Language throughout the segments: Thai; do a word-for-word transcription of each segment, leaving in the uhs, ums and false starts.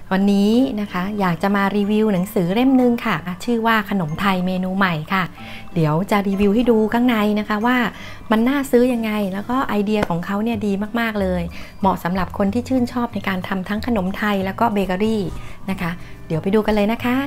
วันนี้นะคะอยากจะมารีวิวหนังสือเล่มนึงค่ะชื่อว่าขนมไทยเมนูใหม่ค่ะเดี๋ยวจะรีวิวให้ดูข้างในนะคะว่ามันน่าซื้อยังไงแล้วก็ไอเดียของเขาเนี่ยดีมากๆเลยเหมาะสำหรับคนที่ชื่นชอบในการทำทั้งขนมไทยแล้วก็เบเกอรี่นะคะเดี๋ยวไปดูกันเลยนะคะ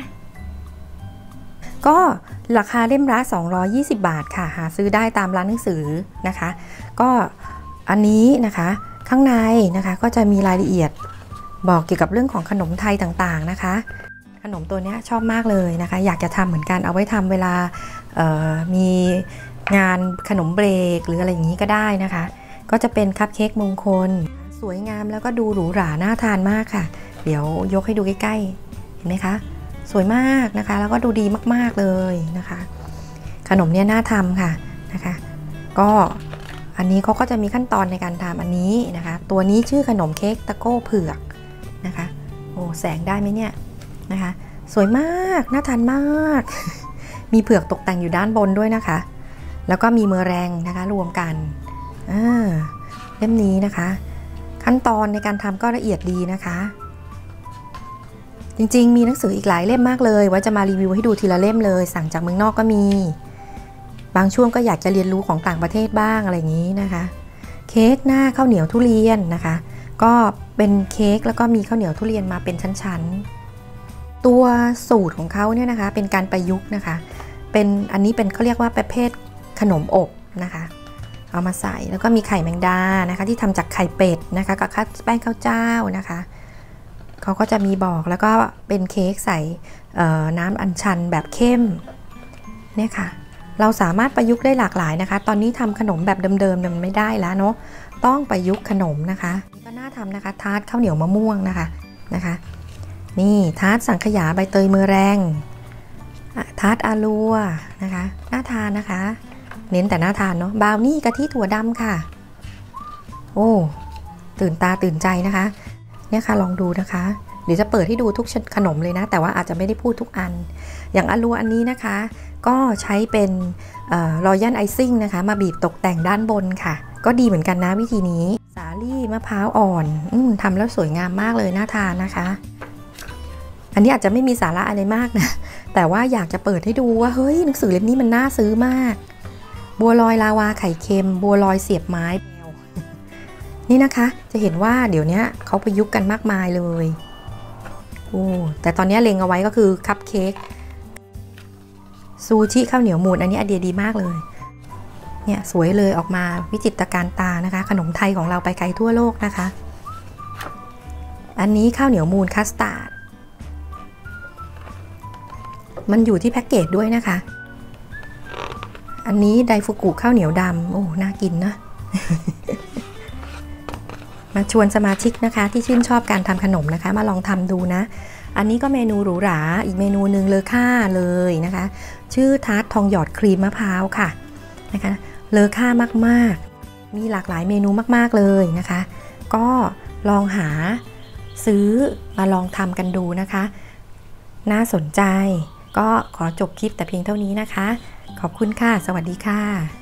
ก็ราคาเล่มละสองร้อยยี่สิบบาทค่ะหาซื้อได้ตามร้านหนังสือนะคะก็อันนี้นะคะข้างในนะคะก็จะมีรายละเอียดบอกเกี่ยวกับเรื่องของขนมไทยต่างๆนะคะขนมตัวนี้ชอบมากเลยนะคะอยากจะทำเหมือนกันเอาไว้ทำเวลามีงานขนมเบรกหรืออะไรอย่างนี้ก็ได้นะคะก็จะเป็นคัพเค้กมงคลสวยงามแล้วก็ดูหรูหราน่าทานมากค่ะเดี๋ยวยกให้ดูใกล้ๆเห็นไหมคะสวยมากนะคะแล้วก็ดูดีมากๆเลยนะคะขนมเนี่ยน่าทำค่ะนะคะก็อันนี้เขาก็จะมีขั้นตอนในการทำอันนี้นะคะตัวนี้ชื่อขนมเค้กตะโก้เผือกนะคะโอ้แสงได้ไหมเนี่ยนะคะสวยมากน่าทานมากมีเผือกตกแต่งอยู่ด้านบนด้วยนะคะแล้วก็มีเมอแรงนะคะรวมกันอ่าเล่มนี้นะคะขั้นตอนในการทำก็ละเอียดดีนะคะจริงๆมีหนังสืออีกหลายเล่มมากเลยไว้จะมารีวิวให้ดูทีละเล่มเลยสั่งจากเมืองนอกก็มีบางช่วงก็อยากจะเรียนรู้ของต่างประเทศบ้างอะไรอย่างนี้นะคะเค้กหน้าข้าวเหนียวทุเรียนนะคะก็เป็นเค้กแล้วก็มีข้าวเหนียวทุเรียนมาเป็นชั้นๆตัวสูตรของเขาเนี่ยนะคะเป็นการประยุกต์นะคะเป็นอันนี้เป็นเขาเรียกว่าประเภทขนมอบนะคะเอามาใส่แล้วก็มีไข่แมงดานะคะที่ทำจากไข่เป็ดนะคะกับแป้งข้าวเจ้านะคะเขาก็จะมีบอกแล้วก็เป็นเค้กใส่น้ำอัญชันแบบเข้มเนี่ยค่ะเราสามารถประยุกต์ได้หลากหลายนะคะตอนนี้ทำขนมแบบเดิมๆมันไม่ได้แล้วเนาะต้องประยุกต์ขนมนะคะก็น่าทำนะคะทาร์ตข้าวเหนียวมะม่วงนะคะนะคะนี่ทาร์ตสังขยาใบเตยเมอแรงทาร์ตอาลัวนะคะน่าทานนะคะเน้นแต่น่าทานเนาะบราวนี่กะทิถั่วดำค่ะโอ้ตื่นตาตื่นใจนะคะเนี่ยค่ะลองดูนะคะเดี๋ยวจะเปิดให้ดูทุกขนมเลยนะแต่ว่าอาจจะไม่ได้พูดทุกอันอย่างอาลัวอันนี้นะคะก็ใช้เป็นรอยัลไอซิ่งนะคะมาบีบตกแต่งด้านบนค่ะก็ดีเหมือนกันนะวิธีนี้สาลี่มะพร้าวอ่อนอืมทำแล้วสวยงามมากเลยน่าทานนะคะอันนี้อาจจะไม่มีสาระอะไรมากนะแต่ว่าอยากจะเปิดให้ดูว่าเฮ้ยหนังสือเล่มนี้มันน่าซื้อมากบัวลอยลาวาไข่เค็มบัวลอยเสียบไม้นี่นะคะจะเห็นว่าเดี๋ยวนี้เขาประยุกต์กันมากมายเลยโอ้แต่ตอนนี้เล็งเอาไว้ก็คือคัพเค้กซูชิข้าวเหนียวมูนอันนี้ไอเดียดีมากเลยเนี่ยสวยเลยออกมาวิจิตรการตานะคะขนมไทยของเราไปไกลทั่วโลกนะคะอันนี้ข้าวเหนียวมูนคัสตาร์ดมันอยู่ที่แพ็กเกจด้วยนะคะอันนี้ไดฟุกุข้าวเหนียวดำโอ้น่ากินนะ มาชวนสมาชิกนะคะที่ชื่นชอบการทำขนมนะคะมาลองทำดูนะอันนี้ก็เมนูหรูหราอีกเมนูหนึ่งเลอค่าเลยนะคะชื่อทาร์ตทองหยอดครีมมะพร้าวค่ะนะคะเลอค่ามากๆมีหลากหลายเมนูมากๆเลยนะคะก็ลองหาซื้อมาลองทำกันดูนะคะน่าสนใจก็ขอจบคลิปแต่เพียงเท่านี้นะคะขอบคุณค่ะสวัสดีค่ะ